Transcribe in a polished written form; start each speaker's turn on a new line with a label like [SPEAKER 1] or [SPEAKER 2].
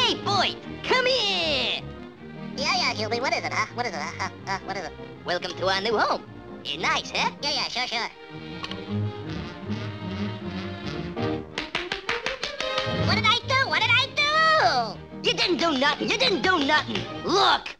[SPEAKER 1] Hey, boy, come here.
[SPEAKER 2] Yeah, Hubie, what is it, huh? What is it, what is it?
[SPEAKER 1] Welcome to our new home. Nice, huh?
[SPEAKER 2] Yeah, sure. What did I do?
[SPEAKER 1] You didn't do nothing. Look.